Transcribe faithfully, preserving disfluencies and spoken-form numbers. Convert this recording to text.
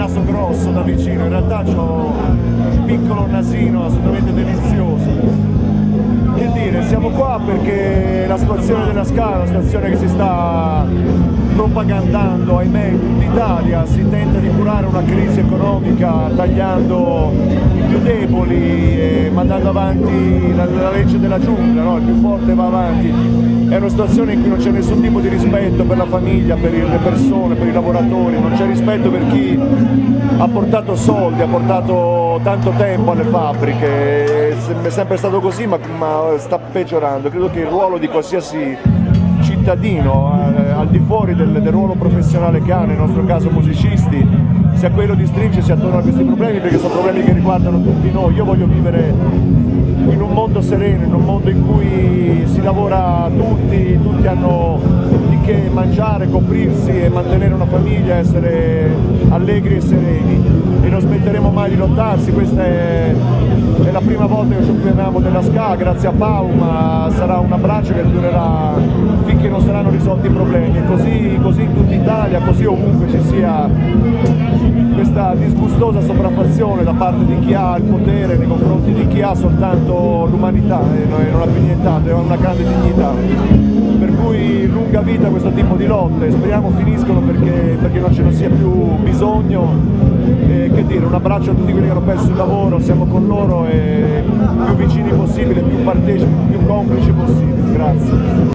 naso grosso da vicino, in realtà ho un piccolo nasino assolutamente delizioso. Che dire, siamo qua perché la situazione della Scala è una situazione che si sta propagandando, ahimè, in tutta Italia. Si tenta di curare una crisi economica tagliando i più deboli e mandando avanti la, la legge della giungla, no? Il più forte va avanti. È una situazione in cui non c'è nessun tipo di rispetto per la famiglia, per le persone, per i lavoratori, non c'è rispetto per chi ha portato soldi, ha portato tanto tempo alle fabbriche. È sempre stato così, ma, ma sta peggiorando. Credo che il ruolo di qualsiasi cittadino, eh, al di fuori del, del ruolo professionale che ha, nel nostro caso musicisti, sia quello di stringersi attorno a questi problemi, perché sono problemi che riguardano tutti noi. Io voglio vivere in un mondo sereno, in un mondo in cui si lavora tutti, tutti hanno di che mangiare, coprirsi e mantenere una famiglia, essere allegri e sereni, e non smetteremo mai di lottarsi. Questa è, è la prima volta che ci occupiamo della Scala, grazie a Pau, ma sarà un abbraccio che durerà finché non saranno risolti i problemi, e così, così in tutta Italia, così ovunque ci sia questa disgustosa sopraffazione da parte di chi ha il potere nei confronti di chi ha soltanto l'umanità e non ha più nient'altro, è una grande dignità. Per cui lunga vita questo tipo di lotte, speriamo finiscono perché, perché non ce ne sia più bisogno. E, che dire, un abbraccio a tutti quelli che hanno perso il lavoro, siamo con loro e più vicini possibile, più partecipi, più complici possibili. Grazie.